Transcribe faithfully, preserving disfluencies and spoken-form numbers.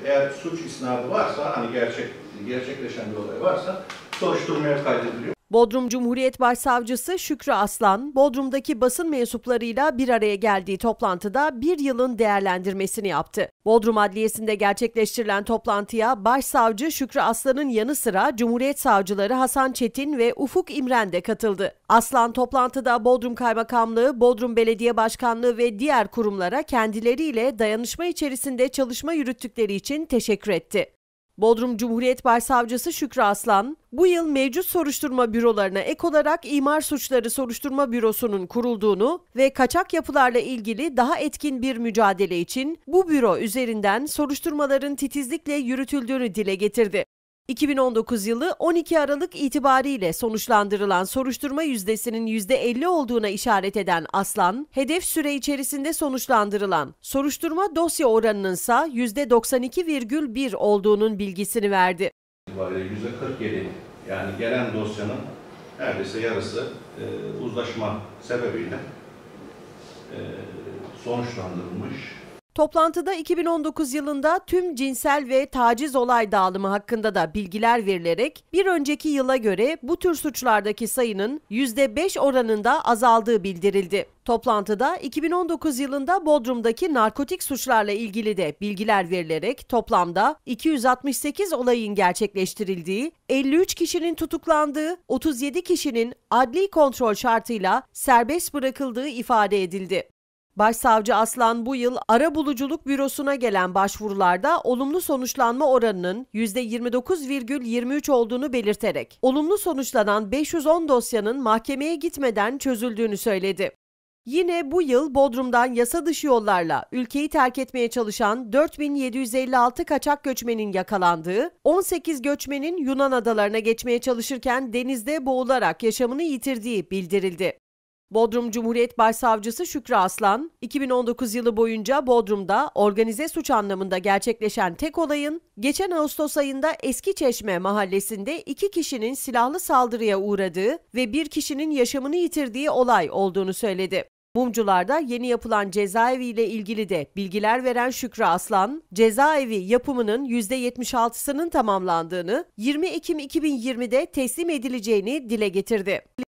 eğer suç isnadı varsa, hani gerçek gerçekleşen bir olay varsa soruşturmaya kaydediliyor. Bodrum Cumhuriyet Başsavcısı Şükrü Aslan, Bodrum'daki basın mensuplarıyla bir araya geldiği toplantıda bir yılın değerlendirmesini yaptı. Bodrum Adliyesi'nde gerçekleştirilen toplantıya Başsavcı Şükrü Aslan'ın yanı sıra Cumhuriyet Savcıları Hasan Çetin ve Ufuk İmren de katıldı. Aslan toplantıda Bodrum Kaymakamlığı, Bodrum Belediye Başkanlığı ve diğer kurumlara kendileriyle dayanışma içerisinde çalışma yürüttükleri için teşekkür etti. Bodrum Cumhuriyet Başsavcısı Şükrü Aslan, bu yıl mevcut soruşturma bürolarına ek olarak İmar Suçları Soruşturma Bürosu'nun kurulduğunu ve kaçak yapılarla ilgili daha etkin bir mücadele için bu büro üzerinden soruşturmaların titizlikle yürütüldüğünü dile getirdi. iki bin on dokuz yılı on iki Aralık itibariyle sonuçlandırılan soruşturma yüzdesinin yüzde elli olduğuna işaret eden Aslan, hedef süre içerisinde sonuçlandırılan soruşturma dosya oranının ise yüzde doksan iki virgül bir olduğunun bilgisini verdi. yüzde kırk yedi, yani gelen dosyanın neredeyse yarısı e, uzlaşma sebebiyle e, sonuçlandırılmış. Toplantıda iki bin on dokuz yılında tüm cinsel ve taciz olay dağılımı hakkında da bilgiler verilerek bir önceki yıla göre bu tür suçlardaki sayının yüzde beş oranında azaldığı bildirildi. Toplantıda iki bin on dokuz yılında Bodrum'daki narkotik suçlarla ilgili de bilgiler verilerek toplamda iki yüz altmış sekiz olayın gerçekleştirildiği, elli üç kişinin tutuklandığı, otuz yedi kişinin adli kontrol şartıyla serbest bırakıldığı ifade edildi. Başsavcı Aslan bu yıl Arabuluculuk Bürosu'na gelen başvurularda olumlu sonuçlanma oranının yüzde yirmi dokuz virgül yirmi üç olduğunu belirterek, olumlu sonuçlanan beş yüz on dosyanın mahkemeye gitmeden çözüldüğünü söyledi. Yine bu yıl Bodrum'dan yasa dışı yollarla ülkeyi terk etmeye çalışan dört bin yedi yüz elli altı kaçak göçmenin yakalandığı, on sekiz göçmenin Yunan adalarına geçmeye çalışırken denizde boğularak yaşamını yitirdiği bildirildi. Bodrum Cumhuriyet Başsavcısı Şükrü Aslan, iki bin on dokuz yılı boyunca Bodrum'da organize suç anlamında gerçekleşen tek olayın, geçen Ağustos ayında Eskiçeşme mahallesinde iki kişinin silahlı saldırıya uğradığı ve bir kişinin yaşamını yitirdiği olay olduğunu söyledi. Mumcular'da yeni yapılan cezaevi ile ilgili de bilgiler veren Şükrü Aslan, cezaevi yapımının yüzde yetmiş altısının tamamlandığını, yirmi Ekim iki bin yirmide teslim edileceğini dile getirdi.